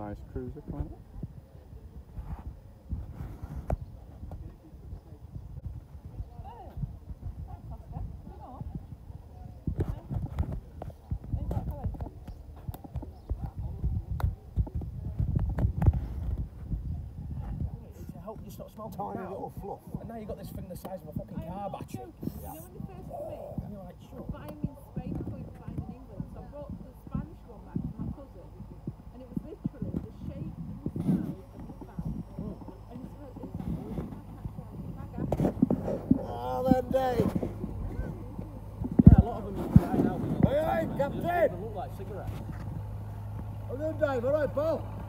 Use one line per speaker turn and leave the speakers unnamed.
Nice cruiser coming up.
Just not small
tiny little fluff.
And now you've got this thing the size of a fucking car battery.
Yeah. You know when they first come in?
And you're like, sure.
But I'm in Spain, I couldn't find in England, so I brought the Spanish one back to my cousin, and it was literally the shape and the size of the bag. And it's like,
Oh, then Dave.
Yeah, a lot of them are right now.
Hey, Captain!
They look like cigarettes.
How are you doing, Dave? All right, pal?